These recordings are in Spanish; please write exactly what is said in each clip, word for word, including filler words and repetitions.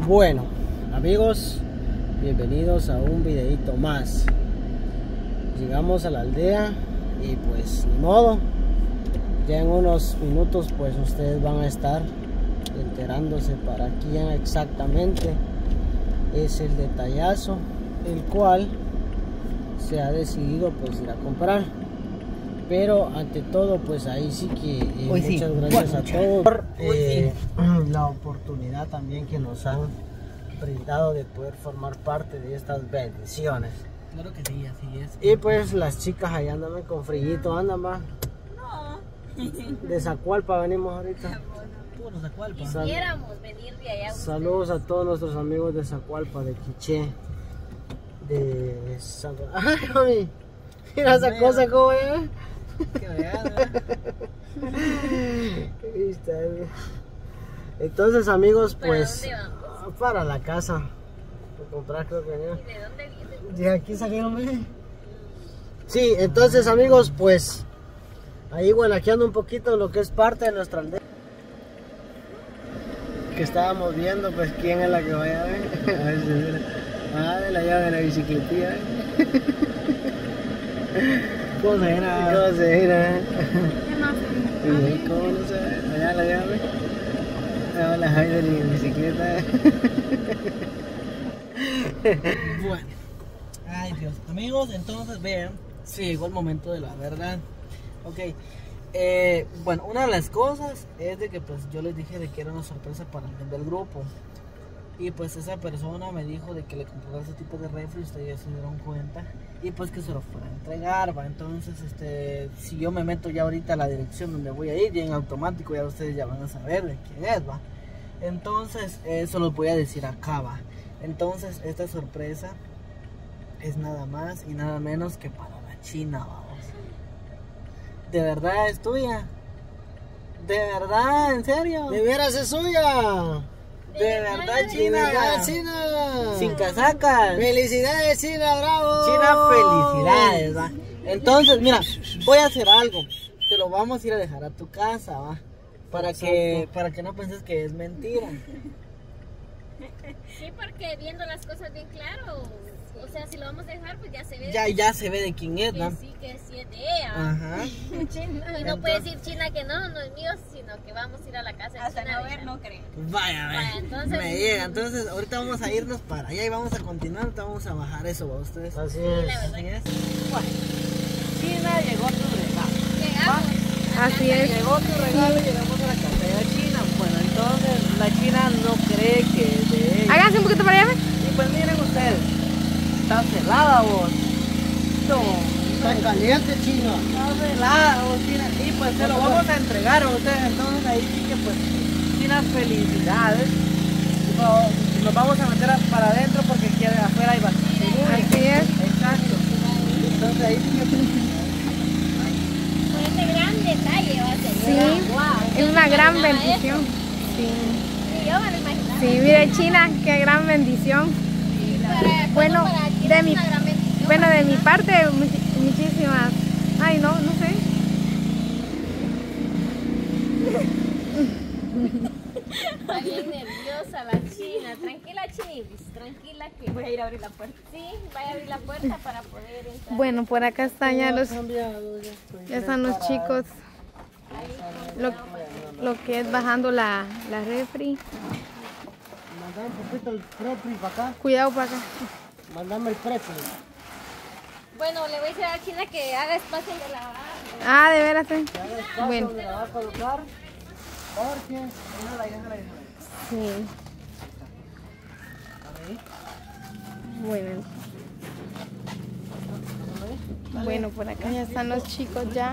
Bueno, amigos, bienvenidos a un videito más. Llegamos a la aldea y pues ni modo, ya en unos minutos pues ustedes van a estar enterándose para quién exactamente es el detallazo el cual se ha decidido pues ir a comprar. Pero ante todo pues ahí sí que eh, muchas sí. gracias bueno, a todos por eh, sí. la oportunidad también que nos han brindado de poder formar parte de estas bendiciones. Claro que sí, así es. Y pues las chicas ahí andan con frillito, andan va. No. De Zacualpa venimos ahorita. Puro Zacualpa. Quisiéramos venir de allá. Saludos a todos nuestros amigos de Zacualpa, de Quiché, de San... ¡Ay, mami! Mira esa cosa como es. Qué verdad, Entonces amigos, ¿Para pues dónde vamos? para la casa a comprar, creo que ¿Y de dónde vienen? de aquí salieron. Sí, entonces amigos, pues ahí guanaqueando un poquito lo que es parte de nuestra aldea, que estábamos viendo pues quién es la que vaya a ver. A ver si mira. Ah, de la llave de la bicicletilla, ¿eh? ¿Cómo se era? ¿Cómo se mira? ¿Qué más? ¿Cómo no se ve? Allá la llave. Ah, la Jaime en bicicleta. Bueno. Ay Dios. Amigos, entonces vean, sí, llegó el momento de la verdad. Ok. Eh, bueno, una de las cosas es de que pues yo les dije de que era una sorpresa para el del grupo. Y pues esa persona me dijo de que le comprara ese tipo de refri, ustedes ya se dieron cuenta. Y pues que se lo fuera a entregar, va. Entonces, este, si yo me meto ya ahorita a la dirección donde voy a ir, ya en automático ya ustedes ya van a saber de quién es, va. Entonces, eso lo voy a decir acá, va. Entonces, esta sorpresa es nada más y nada menos que para la China, vamos. ¿De verdad es tuya? ¿De verdad? ¿En serio? ¿De veras es suya? ¿De verdad, ¿De China? verdad, China? Sin casacas. ¡Felicidades, China! ¡Bravo! China, felicidades, va. Entonces, mira, voy a hacer algo. Te lo vamos a ir a dejar a tu casa, va. Para que, para que no penses que es mentira. Sí, porque viendo las cosas bien claro, o sea, si lo vamos a dejar, pues ya se ve. Ya, ya se ve de quién es, que ¿no? sí, que sí es de ella. Ajá. Y no puede decir China que no, no es mío, sino que vamos a ir a la casa de Hasta China. no ver, no creo. Vaya, Vaya, vaya. entonces- Me llega. Entonces, ahorita vamos a irnos para allá y vamos a continuar. Ahorita vamos a bajar eso, ¿va ustedes? Así Sí, es. la verdad. Así es. Bueno, China llegó tu regalo. Llegamos. Así es. Llegó tu regalo y llegamos a la casa de la China. Bueno, entonces la China no cree que es de ella. Háganse un poquito para allá. Y pues miren ustedes, está celada vos. No, Está caliente, China. está celada vos, China. Y pues se lo vamos a entregar a ustedes. Entonces ahí sí que pues, China, felicidades. No, nos vamos a meter a- para adentro porque aquí afuera hay bastante. Así es. Exacto. Entonces ahí sí que Con este gran detalle va a ser. Sí, ¿verdad? Wow, es yo una no gran imaginaba bendición. eso. Sí. Sí, yo me lo imaginaba. Sí, mire China, qué gran bendición. Para- Bueno, para ti de es mi, una gran bendición, bueno, de mi ¿verdad? parte, much- muchísimas. Ay, no, no sé. Está bien nerviosa la China. Tranquila, Chivis. Tranquila que voy a ir a abrir la puerta. Sí, vaya a abrir la puerta para poder entrar. Bueno, por acá están ya los, Cambiado, ya estoy ya están los chicos. Lo, lo que es bajando la, la refri. Mandame un poquito el prepri para acá. Cuidado para acá. Mandame el prepri. Bueno, le voy a decir a la China que haga espacio de lavar. Ah, de veras, sí. Ya ves espacio Bueno. donde la va a colocar. Porque déjala ahí, déjala ahí, déjala ahí. Sí. Bueno. Bueno, por acá ya están los chicos ya.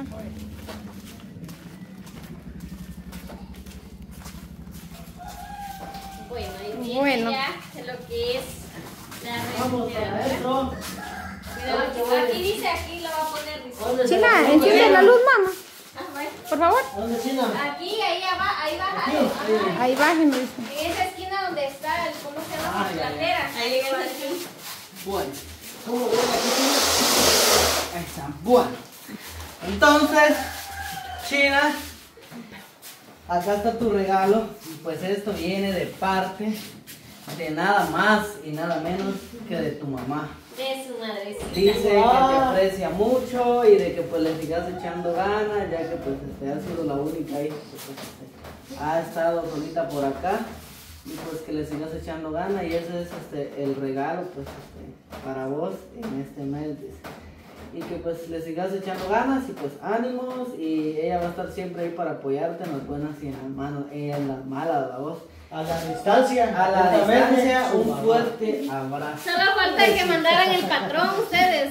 Bueno, ahí viene Bueno. ya lo que es la vamos para refri. adentro. Cuidado, aquí, aquí dice, aquí lo va a poner. Dice. ¿Dónde se China, la- enciende la luz, mamá. Ah, bueno. Por favor. ¿Dónde, China? Aquí, ahí abajo, ahí baja. Aquí, Ajá. Ahí bájenme. En esa esquina donde está el, ¿cómo se llama? Ah, Las ya, ya. plateras. Ahí es aquí. Bueno, ¿Cómo viene aquí, China? ahí está. Bueno, entonces, China, acá está tu regalo. Y pues esto viene de parte de nada más y nada menos que de tu mamá. De su madrecita. Dice que te aprecia mucho y de que pues le sigas echando ganas, ya que pues este, ha sido la única hija que pues, este, ha estado solita por acá. Y pues que le sigas echando ganas y ese es este, el regalo pues este, para vos en este mes. Dice. Y que pues le sigas echando ganas y pues ánimos y ella va a estar siempre ahí para apoyarte en las buenas y en las malas, en las malas, la voz. A la distancia, A la distancia, su un mamá. fuerte abrazo. Solo falta que mandaran el patrón ustedes.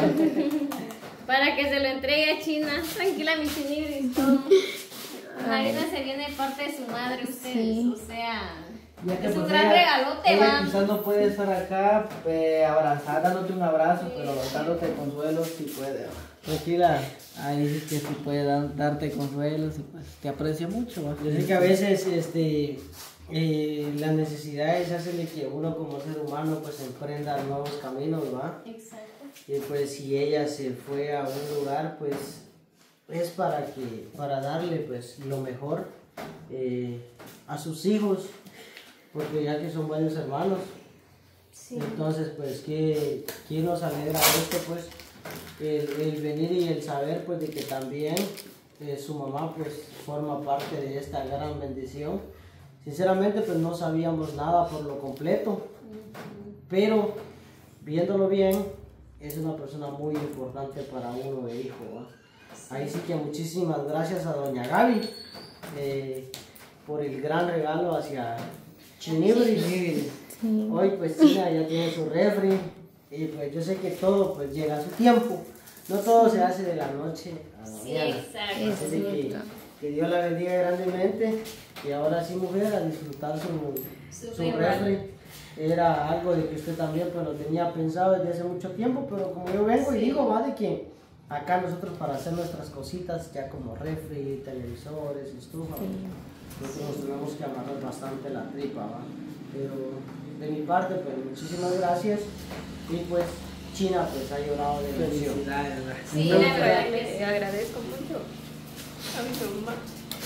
Para que se lo entregue a China. Tranquila, mi chinibris. Marina se viene de parte de su madre ustedes. Sí. O sea, Ya que, es un pues, gran ella- regalote, ella va. quizás no puede estar acá eh, abrazar, dándote un abrazo, pero dándote consuelo si puede. ¿va? Tranquila. Ahí dices que sí puede dar- darte consuelos y pues te aprecia mucho. ¿va? Yo sé que a veces este, eh, las necesidades hacen de que uno como ser humano pues emprenda nuevos caminos, ¿va? Exacto. Y pues si ella se fue a un lugar pues es para que, para darle pues lo mejor eh, a sus hijos, porque ya que son varios hermanos. Sí. Entonces, pues, ¿qué, qué nos alegra esto? Pues, el, el venir y el saber, pues, de que también eh, su mamá, pues, forma parte de esta gran bendición. Sinceramente, pues, no sabíamos nada por lo completo, pero, viéndolo bien, es una persona muy importante para uno de hijo, ¿va? Ahí sí que muchísimas gracias a doña Gaby eh, por el gran regalo hacia Chinibris. Sí. Hoy pues China ya tiene su refri y pues yo sé que todo pues llega a su tiempo. No todo se hace de la noche a la Sí, mañana. exacto. Así de que, que Dios la bendiga grandemente y ahora sí, mujer, a disfrutar su, Su su regalo. refri. Era algo de que usted también pues lo tenía pensado desde hace mucho tiempo, pero como yo vengo y digo, va, de que acá nosotros para hacer nuestras cositas ya como refri, televisores, estufa, nosotros nos tenemos que amarrar bastante la tripa, va. Pero de mi parte, pues muchísimas gracias y pues China pues ha llorado de emoción. Felicidades, ¿va? Sí, No, la verdad que sí. Le agradezco mucho a mi mamá.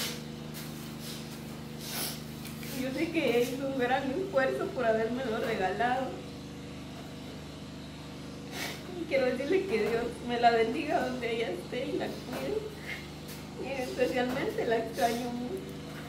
Yo sé que hizo un gran esfuerzo por habérmelo regalado. Y quiero decirle que Dios me la bendiga donde ella esté y la cuide. Y especialmente la extraño mucho.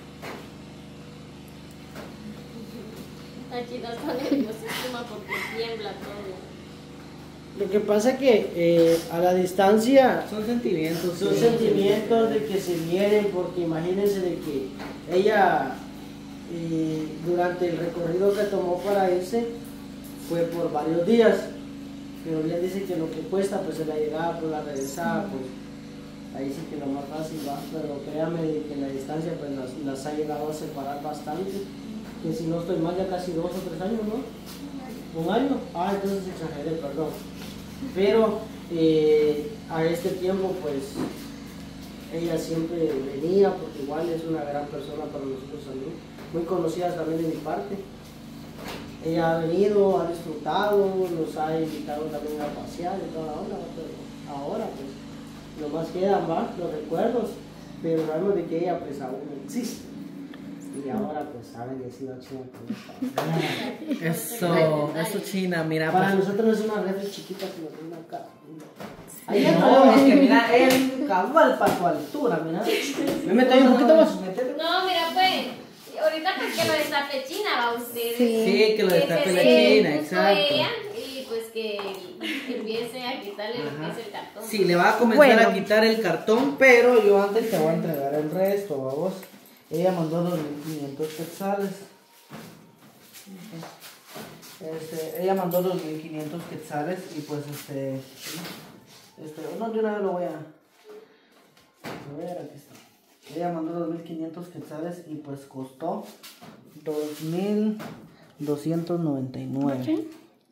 La China está nerviosísima porque tiembla todo. Lo que pasa que eh, a la distancia Son sentimientos. son sí. sentimientos de que se vienen, porque imagínense de que ella eh, durante el recorrido que tomó para irse fue por varios días, pero bien dice que lo que cuesta pues es la llegada, pues la regresada, pues ahí sí que lo más fácil va, pero créame de que la distancia pues las, las ha llegado a separar bastante, que si no estoy mal ya casi dos o tres años, ¿no? ¿Un año? Ah, entonces exageré, perdón. Pero eh, a este tiempo pues ella siempre venía porque igual es una gran persona para nosotros también, muy conocida también de mi parte. Ella ha venido, ha disfrutado, nos ha invitado también a pasear y toda la onda, pero ahora pues lo más quedan más los recuerdos, pero sabemos de que ella pues aún existe. Y ahora pues ha bendecido a China con esta. Eso, eso China, mira. Para pues- nosotros es una refri chiquita que nos tiene acá. Ay, Ahí no, es que mira, ella vive cabal para tu altura, mira. Me meto ahí un poquito más. Métete. No, mira pues, ahorita pues que lo destape China va ustedes. Sí. Sí, que lo Que destape se la dé China, gusto exacto. ella y pues que empiece a quitarle lo que es el cartón. Sí, le va a comenzar Bueno. a quitar el cartón, pero yo antes te voy a entregar el resto, a vos. Ella mandó dos mil quinientos quetzales. Este, ella mandó dos mil quinientos quetzales y pues este, este, no, de una vez lo voy a, a ver, aquí está. Ella mandó dos mil quinientos quetzales y pues costó dos mil doscientos noventa y nueve.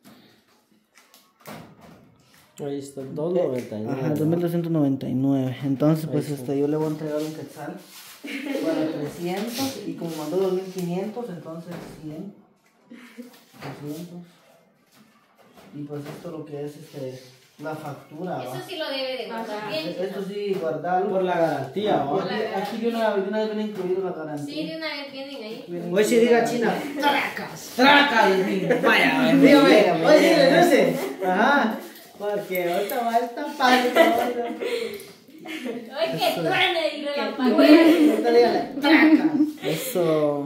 Ahí está, dos noventa y nueve. Ajá, dos mil doscientos noventa y nueve. Entonces, pues Ahí está. este, yo le voy a entregar un quetzal para trescientos y como mandó dos mil quinientos, entonces cien, doscientos. Y pues esto lo que es este La factura, Eso ¿va? sí lo debe de guardar Ajá. bien. Esto sí, guardarlo. Por la garantía, Aquí, ¿va? aquí de una, de una vez viene incluido la garantía. Sí, de una vez vienen ahí. Hoy sí diga China, tracas. ¡Traca! Dios mío! Vaya, Dígame, dígame. hoy sí le dice. Ajá. Porque ahorita va a estar padre. Ay, que truene y lo la Ahorita dígale, tracas. Eso.